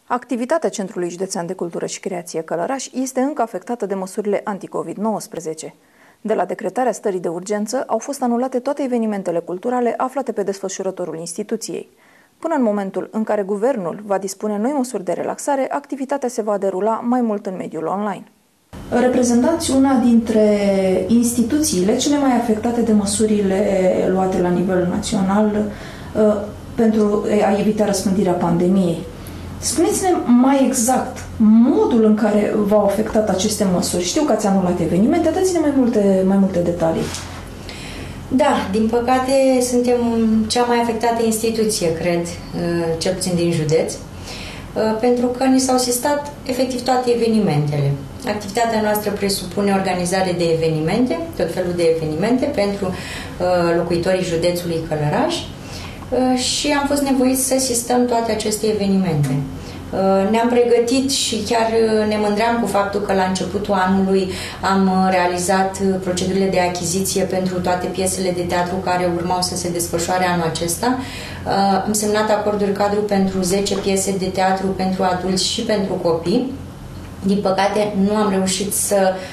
Activitatea Centrului Județean de Cultură și Creație Călăraș este încă afectată de măsurile anti-COVID-19. De la decretarea stării de urgență au fost anulate toate evenimentele culturale aflate pe desfășurătorul instituției. Până în momentul în care guvernul va dispune noi măsuri de relaxare, activitatea se va derula mai mult în mediul online. Reprezentați una dintre instituțiile cele mai afectate de măsurile luate la nivel național pentru a evita răspândirea pandemiei. Spuneți-ne mai exact modul în care v-au afectat aceste măsuri. Știu că ați anulat evenimente, dați-ne mai multe detalii. Da, din păcate suntem cea mai afectată instituție, cred, cel puțin din județ, pentru că ni s-au sistat efectiv toate evenimentele. Activitatea noastră presupune organizare de evenimente, tot felul de evenimente pentru locuitorii județului Călăraș și am fost nevoiți să sistăm toate aceste evenimente. Ne-am pregătit și chiar ne mândream cu faptul că la începutul anului am realizat procedurile de achiziție pentru toate piesele de teatru care urmau să se desfășoare anul acesta. Am semnat acorduri cadru pentru 10 piese de teatru pentru adulți și pentru copii. Din păcate, nu am reușit să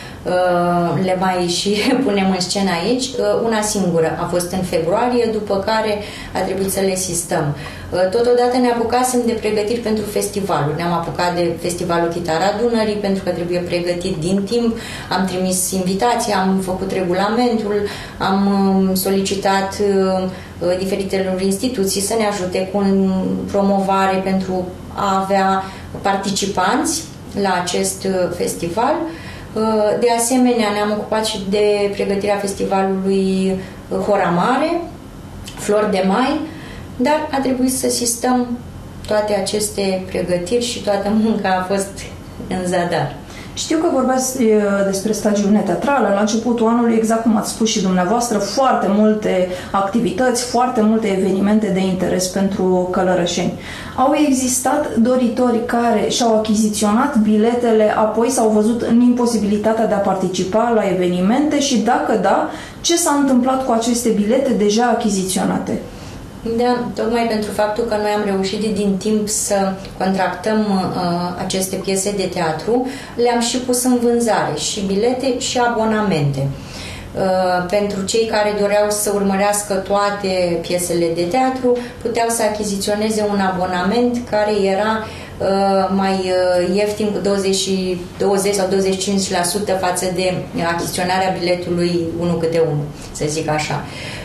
le mai și punem în scenă aici. Una singură a fost în februarie, după care a trebuit să le sistăm. Totodată ne apucasem de pregătiri pentru festivaluri. Ne-am apucat de Festivalul Chitara Dunării, pentru că trebuie pregătit din timp. Am trimis invitații, am făcut regulamentul, am solicitat diferitelor instituții să ne ajute cu promovare pentru a avea participanți la acest festival. De asemenea, ne-am ocupat și de pregătirea festivalului Hora Mare, Flori de Mai, dar a trebuit să sistăm toate aceste pregătiri și toată munca a fost în zadar. Știu că vorbeați despre stagiune teatrală. La începutul anului, exact cum ați spus și dumneavoastră, foarte multe activități, foarte multe evenimente de interes pentru călărășeni. Au existat doritori care și-au achiziționat biletele, apoi s-au văzut în imposibilitatea de a participa la evenimente și, dacă da, ce s-a întâmplat cu aceste bilete deja achiziționate? Da, tocmai pentru faptul că noi am reușit din timp să contractăm aceste piese de teatru, le-am și pus în vânzare, și bilete și abonamente. Pentru cei care doreau să urmărească toate piesele de teatru, puteau să achiziționeze un abonament care era mai ieftin cu 20 sau 25% față de achiziționarea biletului 1 câte 1, să zic așa.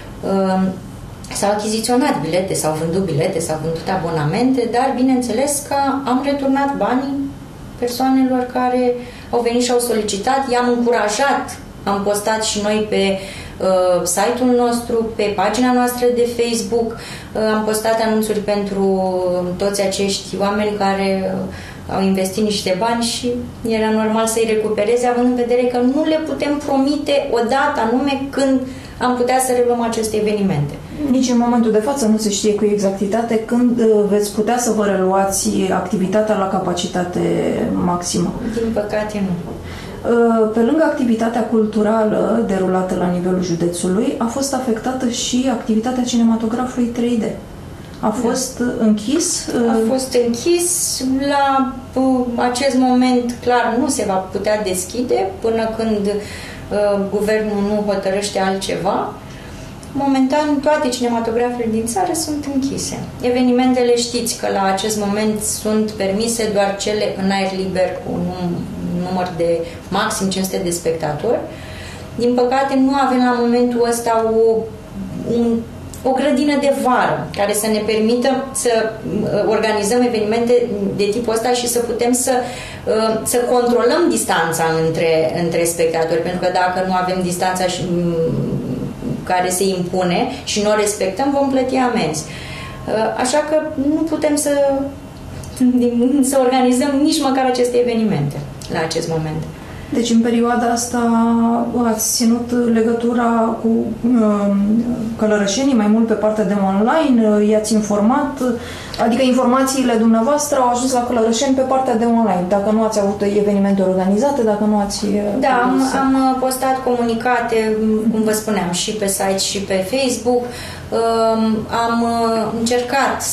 S-au achiziționat bilete, s-au vândut bilete, s-au vândut abonamente, dar bineînțeles că am returnat banii persoanelor care au venit și au solicitat, i-am încurajat, am postat și noi pe site-ul nostru, pe pagina noastră de Facebook, am postat anunțuri pentru toți acești oameni care au investit niște bani și era normal să-i recupereze, având în vedere că nu le putem promite o dată anume când am putea să reluăm aceste evenimente. Nici în momentul de față nu se știe cu exactitate când veți putea să vă reluați activitatea la capacitate maximă. Din păcate nu. Pe lângă activitatea culturală derulată la nivelul județului, a fost afectată și activitatea cinematografului 3D. A fost închis? A fost închis. La acest moment, clar, nu se va putea deschide până când guvernul nu hotărăște altceva. Momentan, toate cinematografele din țară sunt închise. Evenimentele, știți că la acest moment sunt permise doar cele în aer liber cu un număr de maxim 500 de spectatori. Din păcate, nu avem la momentul ăsta o grădină de vară care să ne permită să organizăm evenimente de tipul ăsta și să putem să controlăm distanța între spectatori, pentru că dacă nu avem distanța care se impune și nu o respectăm, vom plăti amenzi. Așa că nu putem să organizăm nici măcar aceste evenimente la acest moment. Deci în perioada asta ați ținut legătura cu călărășenii mai mult pe partea de online, i-ați informat Adică informațiile dumneavoastră au ajuns la călărășeni pe partea de online, dacă nu ați avut evenimente organizate, dacă nu ați... Da, am postat comunicate, cum vă spuneam, și pe site și pe Facebook. Am încercat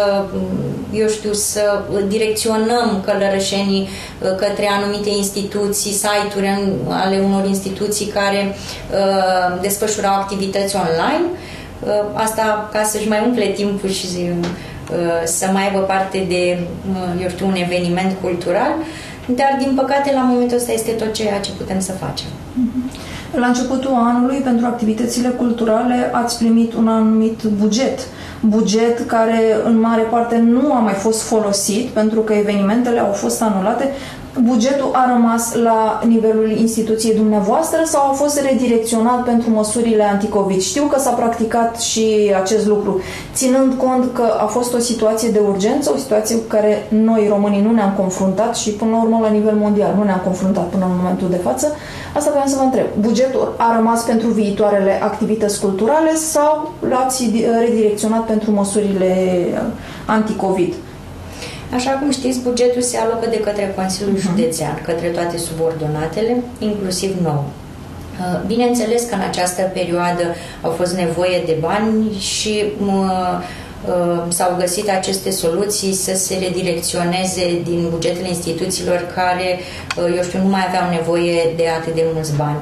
să direcționăm călărășenii către anumite instituții, site-uri ale unor instituții care desfășurau activități online. Asta ca să-și mai umple timpul și să mai aibă parte de, un eveniment cultural, dar din păcate la momentul ăsta este tot ceea ce putem să facem. La începutul anului, pentru activitățile culturale, ați primit un anumit buget care în mare parte nu a mai fost folosit pentru că evenimentele au fost anulate. Bugetul a rămas la nivelul instituției dumneavoastră sau a fost redirecționat pentru măsurile anticovid? Știu că s-a practicat și acest lucru, ținând cont că a fost o situație de urgență, o situație cu care noi românii nu ne-am confruntat și până la urmă la nivel mondial nu ne-am confruntat până în momentul de față. Asta vreau să vă întreb. Bugetul a rămas pentru viitoarele activități culturale sau l-ați redirecționat pentru măsurile anticovid? Așa cum știți, bugetul se alocă de către Consiliul Județean, către toate subordonatele, inclusiv nouă. Bineînțeles că în această perioadă au fost nevoie de bani și s-au găsit aceste soluții să se redirecționeze din bugetele instituțiilor care, nu mai aveau nevoie de atât de mulți bani.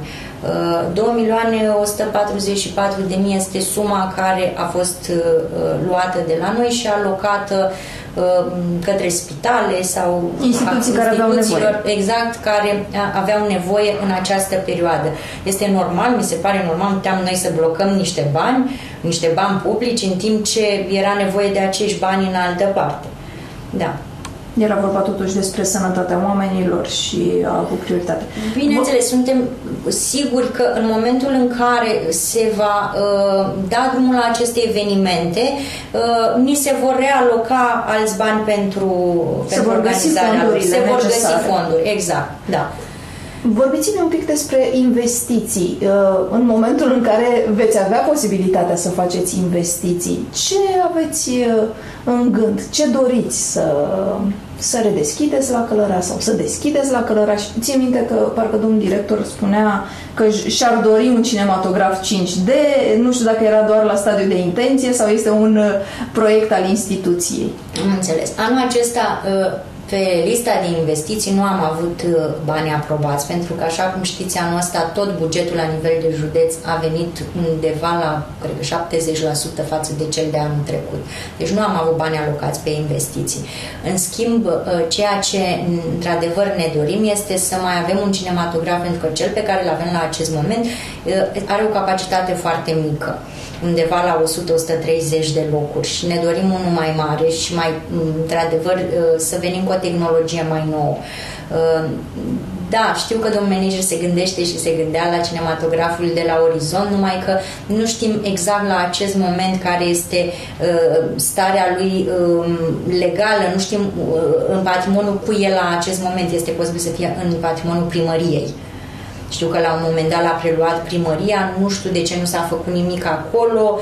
2.144.000 este suma care a fost luată de la noi și alocată către spitale sau instituții care aveau nevoie. Exact, care aveau nevoie în această perioadă. Este normal, mi se pare normal, puteam noi să blocăm niște bani publici, în timp ce era nevoie de acești bani în altă parte. Da. Era vorba totuși despre sănătatea oamenilor și a avut prioritate. Bineînțeles, suntem siguri că în momentul în care se va da drumul la aceste evenimente, ni se vor realoca alți bani pentru organizarea lor. Se vor găsi fonduri, exact, da. Vorbiți-ne un pic despre investiții. În momentul în care veți avea posibilitatea să faceți investiții, ce aveți în gând? Ce doriți să redeschideți la Călăraș sau să deschideți la Călăraș? Țin minte că parcă domnul director spunea că și-ar dori un cinematograf 5D, nu știu dacă era doar la stadiu de intenție sau este un proiect al instituției. Am înțeles. Anul acesta pe lista de investiții nu am avut bani aprobați, pentru că, așa cum știți, anul ăsta tot bugetul la nivel de județ a venit undeva la, cred că 70% față de cel de anul trecut. Deci nu am avut bani alocați pe investiții. În schimb, ceea ce într-adevăr ne dorim este să mai avem un cinematograf, pentru că cel pe care îl avem la acest moment are o capacitate foarte mică, undeva la 100-130 de locuri, și ne dorim unul mai mare și mai, într-adevăr, să venim cu o tehnologie mai nouă. Da, știu că domnul manager se gândește și se gândea la cinematograful de la Orizont, numai că nu știm exact la acest moment care este starea lui legală, nu știm în patrimoniul cui e la acest moment, este posibil să fie în patrimoniul primăriei. Știu că la un moment dat l-a preluat primăria, nu știu de ce nu s-a făcut nimic acolo.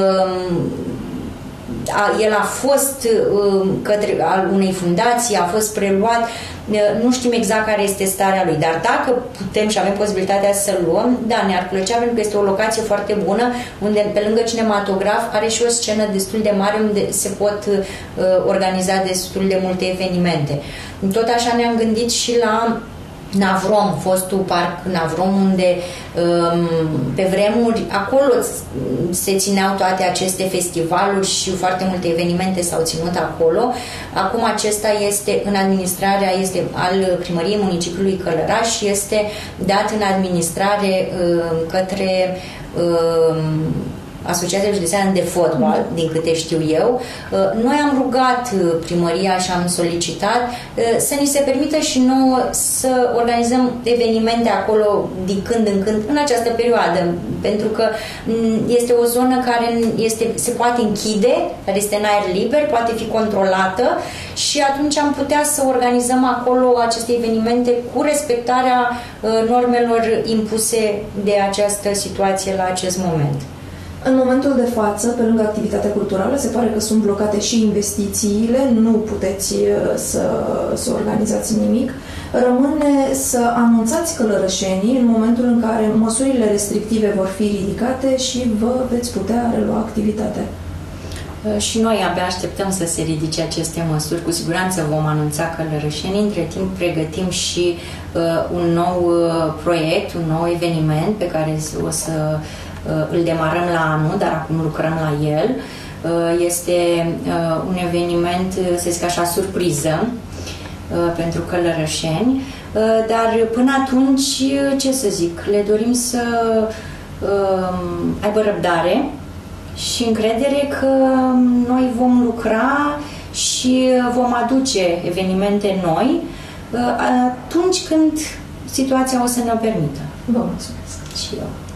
El a fost al unei fundații, a fost preluat, nu știm exact care este starea lui, dar dacă putem și avem posibilitatea să-l luăm, da, ne-ar plăcea, pentru că este o locație foarte bună, unde pe lângă cinematograf are și o scenă destul de mare unde se pot organiza destul de multe evenimente. Tot așa ne-am gândit și la Navrom, fostul parc Navrom, unde pe vremuri acolo se țineau toate aceste festivaluri și foarte multe evenimente s-au ținut acolo. Acum acesta este în administrarea, este al primăriei municipiului Călăraș și este dat în administrare către Asociația Județeană de Fotbal, din câte știu eu. Noi am rugat primăria și am solicitat să ni se permită și nouă să organizăm evenimente acolo din când în când în această perioadă, pentru că este o zonă care se poate închide, care este în aer liber, poate fi controlată și atunci am putea să organizăm acolo aceste evenimente cu respectarea normelor impuse de această situație la acest moment. În momentul de față, pe lângă activitatea culturală, se pare că sunt blocate și investițiile, nu puteți să organizați nimic. Rămâne să anunțați călărășenii în momentul în care măsurile restrictive vor fi ridicate și vă veți putea relua activitatea. Și noi abia așteptăm să se ridice aceste măsuri. Cu siguranță vom anunța călărășenii. Între timp pregătim și un nou proiect, un nou eveniment pe care o să îl demarăm la anul, dar acum lucrăm la el. Este un eveniment, să zic așa, surpriză pentru călărășeni, dar până atunci, ce să zic, le dorim să aibă răbdare și încredere că noi vom lucra și vom aduce evenimente noi atunci când situația o să ne permită. Vă mulțumesc. Și eu.